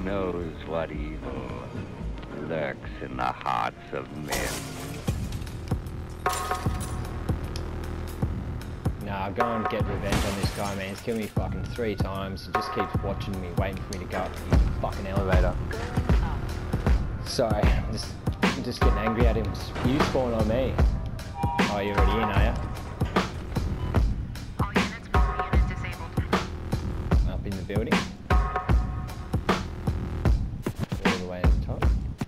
knows what evil lurks in the hearts of men. Nah, I'll go and get revenge on this guy, man. He's killed me fucking 3 times. He just keeps watching me, waiting for me to go up to his fucking elevator. Sorry, I'm just getting angry at him. You spawn on me. Oh, you're already in, are you? All units, unit disabled. Up in the building. All the way to the top.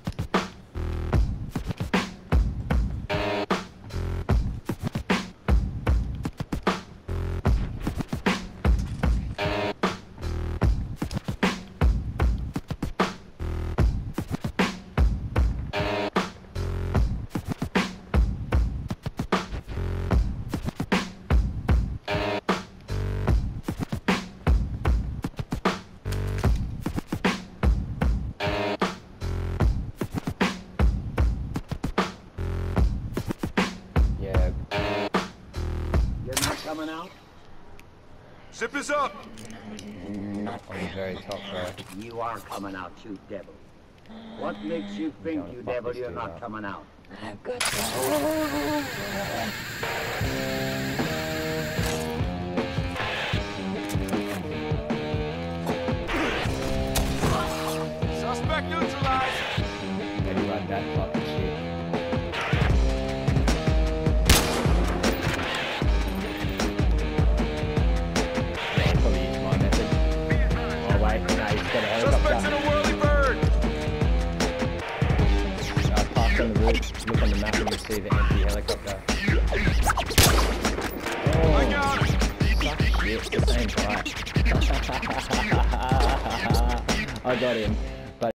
Coming out? Zip is up! On the very top, bro. You are coming out, you devil. What makes you think, you devil, you're not coming out? I've got Suspect neutralized! Maybe like that fucking shit. Suspects in a whirly bird! Park on the roof, look on the map and you'll see the empty helicopter. Oh, I got it! shit, the same guy. I got him.